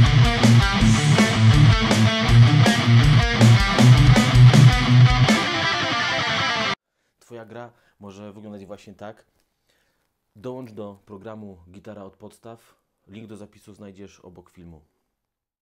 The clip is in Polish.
Twoja gra może wyglądać właśnie tak. Dołącz do programu Gitara od podstaw. Link do zapisu znajdziesz obok filmu.